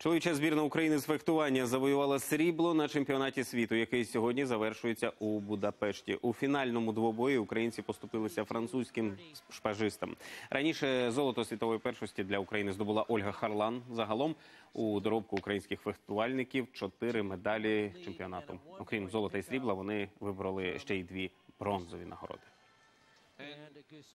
Чоловіча збірна України з фехтування завоювала срібло на чемпіонаті світу, який сьогодні завершується у Будапешті. У фінальному двобої українці поступилися французьким шпажистам. Раніше золото світової першості для України здобула Ольга Харлан. Загалом у доробку українських фехтувальників 4 медалі чемпіонату. Окрім золота і срібла, вони вибороли ще й 2 бронзові нагороди.